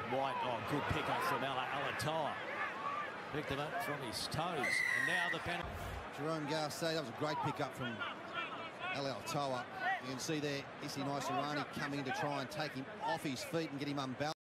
White, good pick up from Alatoa. Picked it up from his toes. And now the penalty. Jerome Garcia, that was a great pick up from Alatoa. You can see there, Isi Naisarani coming to try and take him off his feet and get him unbalanced.